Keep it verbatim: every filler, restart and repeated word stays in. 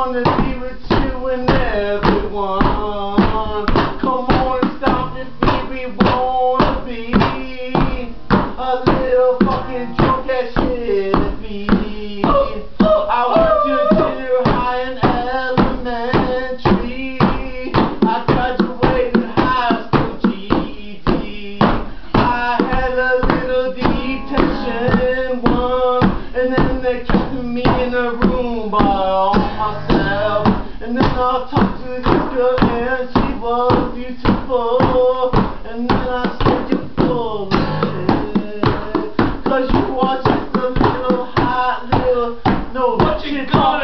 wanna be with you and everyone. Come on and stop it, baby, wanna be a little fucking drunk as shit be. I went to junior high and elementary. I graduated high school G E D. I had a little detention one, and then they kept me in a room by all myself. And then I talked to this girl and she was beautiful. And then I